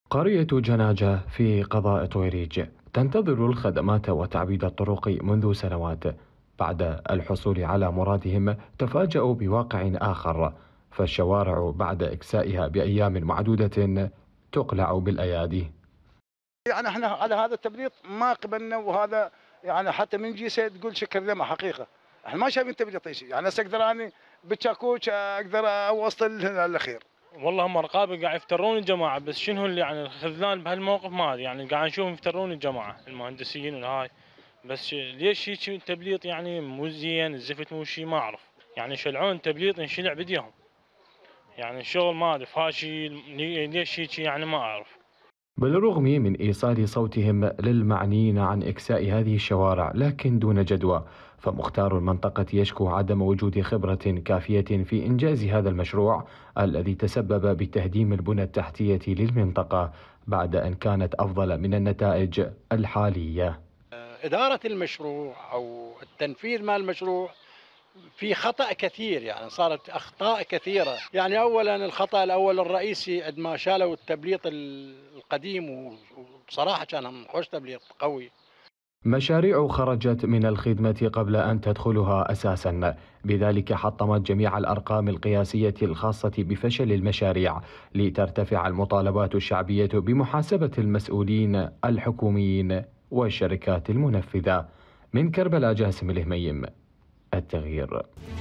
قرية جناجة في قضاء طويريج تنتظر الخدمات وتعبيد الطرق منذ سنوات. بعد الحصول على مرادهم تفاجأوا بواقع آخر، فالشوارع بعد إكسائها بأيام معدودة تقلع بالأيادي. يعني احنا على هذا التبليط ما قبلنا، وهذا يعني حتى من جيسه تقول شكر لما حقيقه. احنا ما شايفين تبليط شيء، يعني هسه اقدر اني بالشاكوش اقدر اوصل الاخير. والله هم رقابه قاعد يفترون الجماعه، بس شنو اللي يعني الخذلان بهالموقف ما ادري، يعني قاعد نشوفهم يفترون الجماعه المهندسين والهاي. بس ليش هيك تبليط يعني مو زين، الزفت مو شيء ما اعرف، يعني شلعون تبليط ينشلع بديهم، يعني الشغل ما ادري فاشي ليش هيك يعني ما اعرف. بالرغم من إيصال صوتهم للمعنيين عن إكساء هذه الشوارع لكن دون جدوى، فمختار المنطقة يشكو عدم وجود خبرة كافية في إنجاز هذا المشروع الذي تسبب بتهديم البنى التحتية للمنطقة بعد أن كانت أفضل من النتائج الحالية. إدارة المشروع أو التنفيذ مال المشروع في خطأ كثير، يعني صارت أخطاء كثيرة. يعني أولا الخطأ الأول الرئيسي عندما شالوا التبليط القديم، وبصراحة كان خوش تبليط قوي. مشاريع خرجت من الخدمة قبل أن تدخلها أساسا، بذلك حطمت جميع الأرقام القياسية الخاصة بفشل المشاريع لترتفع المطالبات الشعبية بمحاسبة المسؤولين الحكوميين والشركات المنفذة. من كربلاء، جاسم الهميم، التغيير.